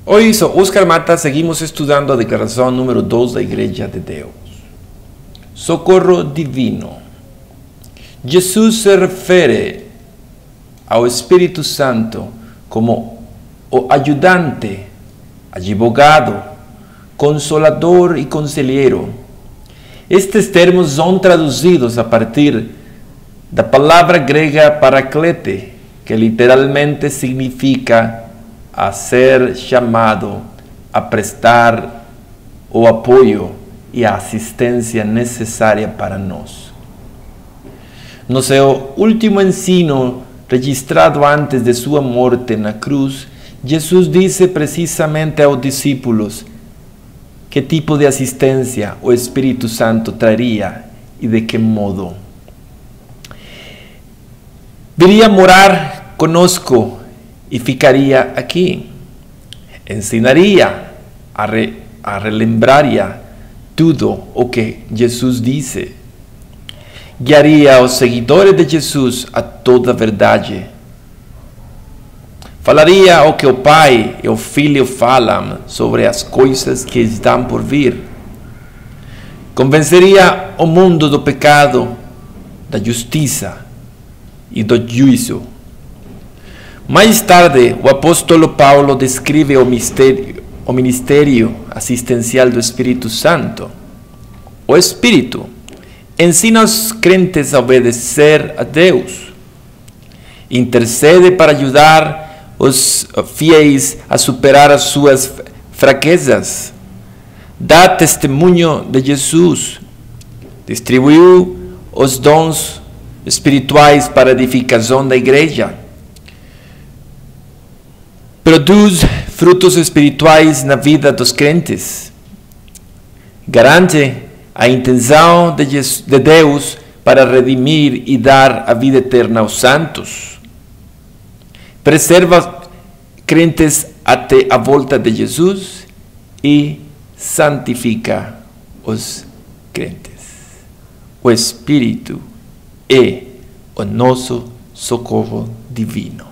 Hoy, sou Oscar Mata, seguimos estudando a declaração número 2 da Igreja de Deus. Socorro divino. Jesus se refere ao Espírito Santo como o ajudante, advogado, consolador e conselheiro. Estes termos são traduzidos a partir da palavra grega paraklete, que literalmente significa a ser chamado a prestar o apoio e a assistência necessária para nós. No seu último ensino, registrado antes de sua morte na cruz, Jesus disse precisamente aos discípulos que tipo de assistência o Espírito Santo traria e de que modo. Viria morar conosco e ficaria aqui. Ensinaria, relembraria tudo o que Jesus disse. Guiaria os seguidores de Jesus a toda a verdade. Falaria o que o Pai e o Filho falam sobre as coisas que estão por vir. Convenceria o mundo do pecado, da justiça e do juízo. Mais tarde, o apóstolo Paulo descreve o ministério assistencial do Espírito Santo. O Espírito ensina os crentes a obedecer a Deus, intercede para ajudar os fiéis a superar as suas fraquezas, dá testemunho de Jesus, distribuiu os dons espirituais para a edificação da igreja, produz frutos espirituais na vida dos crentes, garante a intenção de Deus para redimir e dar a vida eterna aos santos, preserva crentes até a volta de Jesus e santifica os crentes. O Espírito é o nosso socorro divino.